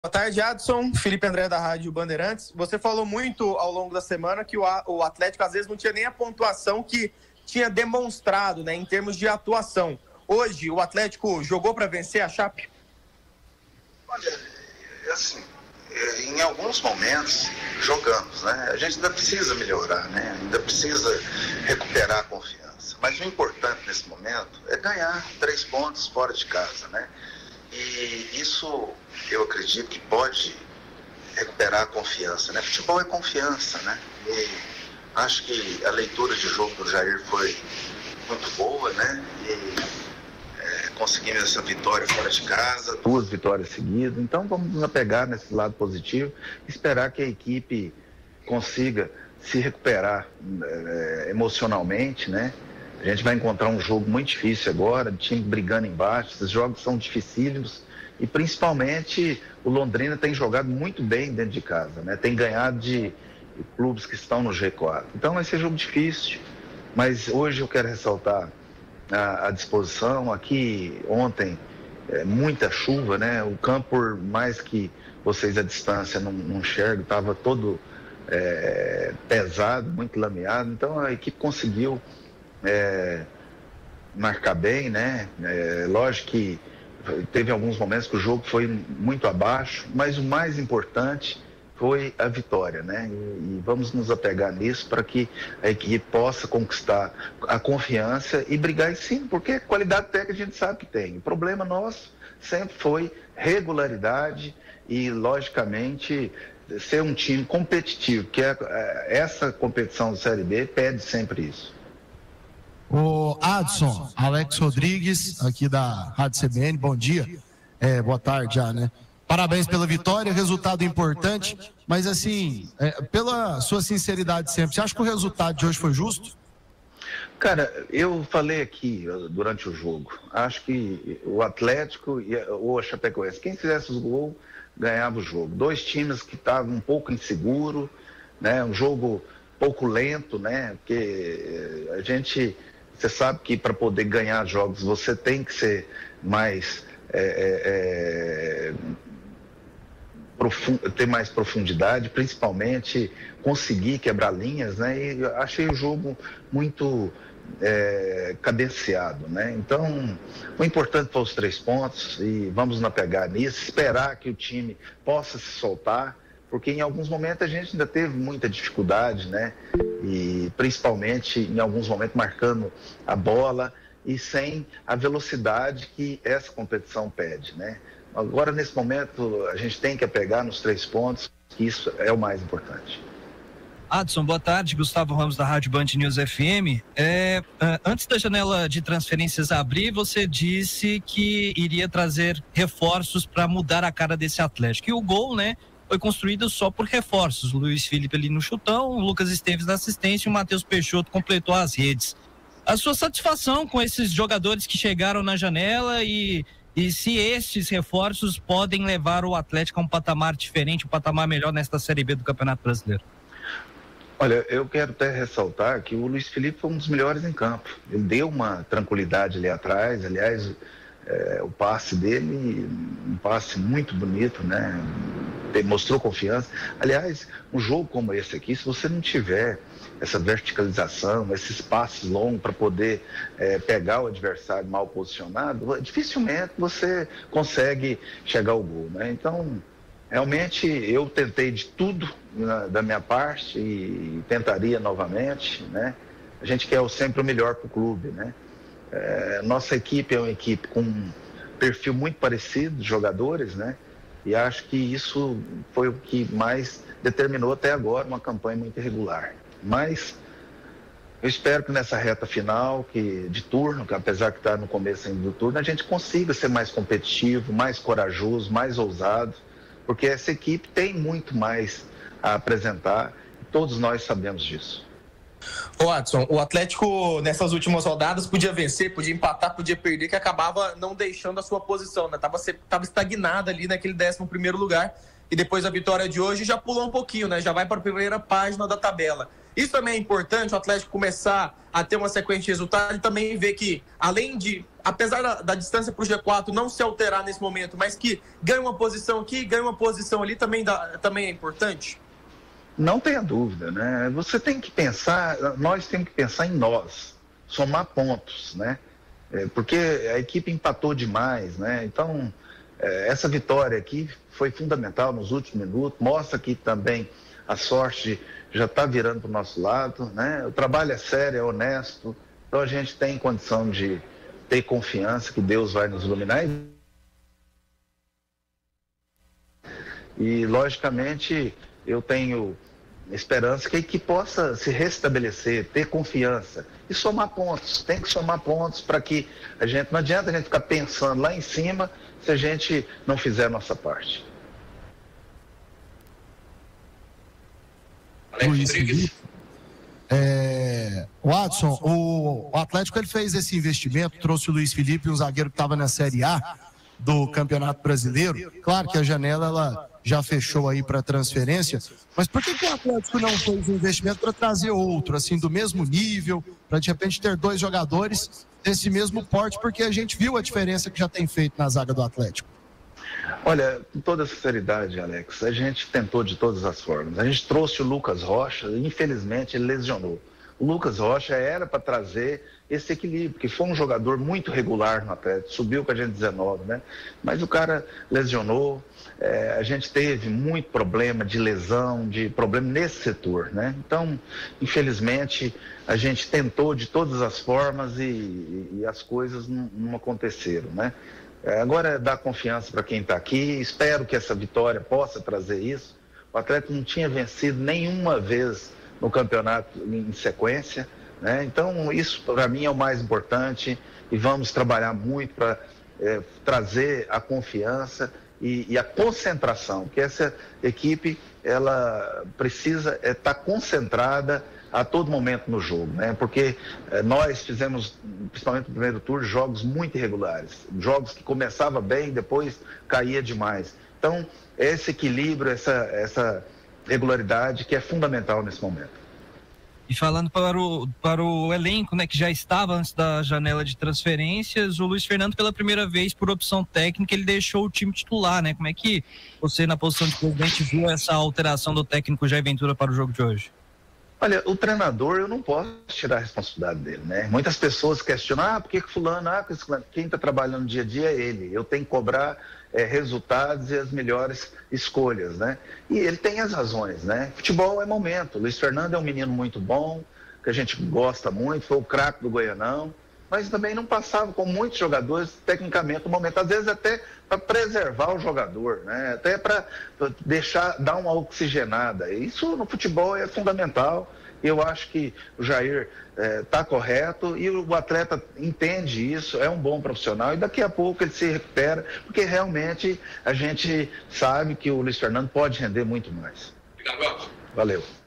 Boa tarde, Adson. Felipe André da Rádio Bandeirantes. Você falou muito ao longo da semana que o Atlético às vezes não tinha nem a pontuação que tinha demonstrado, né, em termos de atuação. Hoje, o Atlético jogou para vencer a Chape? Olha, assim, em alguns momentos jogamos, né? A gente ainda precisa melhorar, né? Ainda precisa recuperar a confiança. Mas o importante nesse momento é ganhar 3 pontos fora de casa, né? E isso eu acredito que pode recuperar a confiança, né? Futebol é confiança, né? E acho que a leitura de jogo do Jair foi muito boa, né? E conseguimos essa vitória fora de casa, 2 vitórias seguidas. Então vamos nos apegar nesse lado positivo, esperar que a equipe consiga se recuperar emocionalmente, né? A gente vai encontrar um jogo muito difícil agora, time brigando embaixo, esses jogos são dificílimos e principalmente o Londrina tem jogado muito bem dentro de casa, né? Tem ganhado de clubes que estão no G4. Então vai ser jogo difícil, mas hoje eu quero ressaltar a disposição. Aqui ontem muita chuva, né? O campo, por mais que vocês à distância não enxergam, estava todo pesado, muito lameado, então a equipe conseguiu marcar bem, né? Lógico que teve alguns momentos que o jogo foi muito abaixo, mas o mais importante foi a vitória, né? E vamos nos apegar nisso para que a equipe possa conquistar a confiança e brigar em cima, porque qualidade técnica a gente sabe que tem. O problema nosso sempre foi regularidade e, logicamente, ser um time competitivo, que essa competição do Série B pede sempre isso. O Adson, Alex Rodrigues, aqui da Rádio CBN, bom dia. Boa tarde já, né? Parabéns pela vitória, resultado importante, mas assim, pela sua sinceridade sempre, você acha que o resultado de hoje foi justo? Cara, eu falei aqui durante o jogo, acho que o Atlético ou a Chapecoense, quem fizesse os gols ganhava o jogo. 2 times que estavam um pouco inseguros, né? Um jogo pouco lento, né? Porque você sabe que para poder ganhar jogos você tem que ser mais ter mais profundidade, principalmente conseguir quebrar linhas, né? E eu achei o jogo muito cadenciado, né? Então, o importante foi os 3 pontos e vamos nos apegar nisso, esperar que o time possa se soltar, porque em alguns momentos a gente ainda teve muita dificuldade, né? E principalmente em alguns momentos marcando a bola e sem a velocidade que essa competição pede, né? Agora, nesse momento, a gente tem que apegar nos 3 pontos, que isso é o mais importante. Adson, boa tarde. Gustavo Ramos, da Rádio Band News FM. Antes da janela de transferências abrir, você disse que iria trazer reforços para mudar a cara desse Atlético. E o gol, né, foi construído só por reforços. O Luiz Felipe ali no chutão, o Lucas Esteves na assistência e o Matheus Peixoto completou as redes. A sua satisfação com esses jogadores que chegaram na janela e se estes reforços podem levar o Atlético a um patamar diferente, um patamar melhor nesta Série B do Campeonato Brasileiro? Olha, eu quero até ressaltar que o Luiz Felipe foi um dos melhores em campo. Ele deu uma tranquilidade ali atrás, aliás, o passe dele, um passe muito bonito, né? Mostrou confiança. Aliás, um jogo como esse aqui, se você não tiver essa verticalização, esses passes longos para poder pegar o adversário mal posicionado, dificilmente você consegue chegar ao gol, né? Então, realmente, eu tentei de tudo da minha parte e tentaria novamente, né? A gente quer sempre o melhor para o clube, né? Nossa equipe é uma equipe com um perfil muito parecido de jogadores, né? E acho que isso foi o que mais determinou até agora uma campanha muito irregular. Mas eu espero que nessa reta final de turno, que apesar que está no começo ainda do turno, a gente consiga ser mais competitivo, mais corajoso, mais ousado, porque essa equipe tem muito mais a apresentar e todos nós sabemos disso. Ô Adson, o Atlético nessas últimas rodadas podia vencer, podia empatar, podia perder, que acabava não deixando a sua posição, né? Tava estagnado ali naquele 11º lugar e depois da vitória de hoje já pulou um pouquinho, né? Já vai para a primeira página da tabela. Isso também é importante, o Atlético começar a ter uma sequência de resultados e também ver que, além de, apesar da distância para o G4 não se alterar nesse momento, mas que ganha uma posição aqui, ganha uma posição ali, também é importante? Não tenha dúvida, né? Você tem que pensar, nós temos que pensar em nós, somar pontos, né? Porque a equipe empatou demais, né? Então, essa vitória aqui foi fundamental nos últimos minutos, mostra que também a sorte já está virando para o nosso lado, né? O trabalho é sério, é honesto, então a gente tem condição de ter confiança que Deus vai nos iluminar. E, logicamente, eu tenho esperança que a equipe possa se restabelecer, ter confiança e somar pontos. Tem que somar pontos para que a gente... Não adianta a gente ficar pensando lá em cima se a gente não fizer a nossa parte. Luiz Felipe. Watson, o Atlético ele fez esse investimento, trouxe o Luiz Felipe, um zagueiro que estava na Série A do Campeonato Brasileiro. Claro que a janela ela já fechou aí para transferência, mas por que o Atlético não fez um investimento para trazer outro, assim, do mesmo nível, para de repente ter 2 jogadores desse mesmo porte, porque a gente viu a diferença que já tem feito na zaga do Atlético? Olha, com toda sinceridade, Alex, a gente tentou de todas as formas. A gente trouxe o Lucas Rocha, infelizmente ele lesionou. O Lucas Rocha era para trazer esse equilíbrio, que foi um jogador muito regular no Atlético, subiu com a gente 19, né? Mas o cara lesionou, a gente teve muito problema de lesão, de problema nesse setor, né? Então, infelizmente, a gente tentou de todas as formas e as coisas não aconteceram, né? Agora é dar confiança para quem está aqui, espero que essa vitória possa trazer isso. O Atlético não tinha vencido nenhuma vez no campeonato em sequência, né? Então isso para mim é o mais importante e vamos trabalhar muito para trazer a confiança e a concentração, que essa equipe ela precisa estar concentrada a todo momento no jogo, né? Porque nós fizemos, principalmente no primeiro turno, jogos muito irregulares, jogos que começava bem e depois caía demais. Então, esse equilíbrio, essa regularidade que é fundamental nesse momento. E falando para o elenco, né, que já estava antes da janela de transferências, o Luiz Fernando, pela primeira vez, por opção técnica, ele deixou o time titular, né? Como é que você, na posição de presidente, viu essa alteração do técnico Jair Ventura para o jogo de hoje? Olha, o treinador, eu não posso tirar a responsabilidade dele, né? Muitas pessoas questionam, por que fulano, quem está trabalhando no dia a dia é ele. Eu tenho que cobrar resultados e as melhores escolhas, né? E ele tem as razões, né? Futebol é momento. O Luiz Fernando é um menino muito bom, que a gente gosta muito, foi o craque do Goianão, mas também não passava com muitos jogadores, tecnicamente, no momento. Às vezes até para preservar o jogador, né? Até para dar uma oxigenada. Isso no futebol é fundamental. Eu acho que o Jair está correto e o atleta entende isso, é um bom profissional e daqui a pouco ele se recupera, porque realmente a gente sabe que o Luiz Fernando pode render muito mais. Obrigado. Valeu.